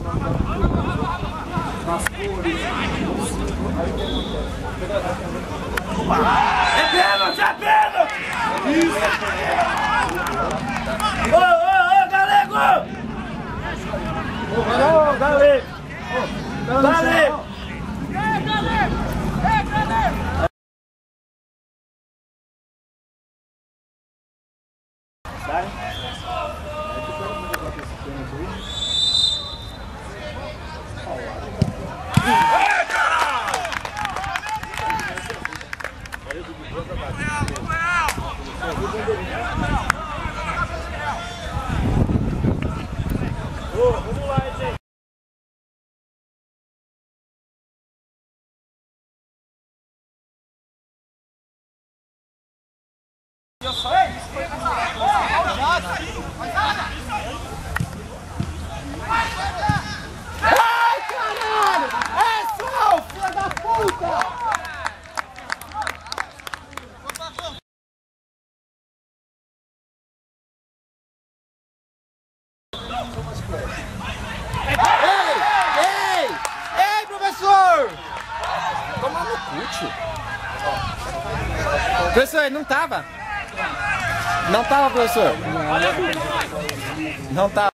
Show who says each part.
Speaker 1: nas cores.
Speaker 2: É pênalti, é pênalti! Ô, Galego! Ô, Galego! Galego! Sai. Vamos lá, gente.
Speaker 1: Ai, caralho! É só, filha da puta! Ei, professor! Toma no cu, tio. Professor, ele não tava. Não tava, professor. Não tava.